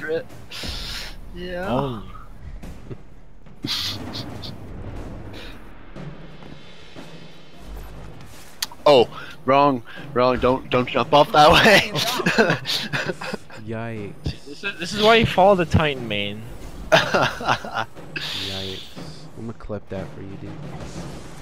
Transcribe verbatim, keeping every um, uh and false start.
secret. Yeah. Only. Oh, wrong, wrong. Don't don't jump off that way. Yikes. This is this is why you follow the Titan main. Yikes. I'm gonna clip that for you, dude.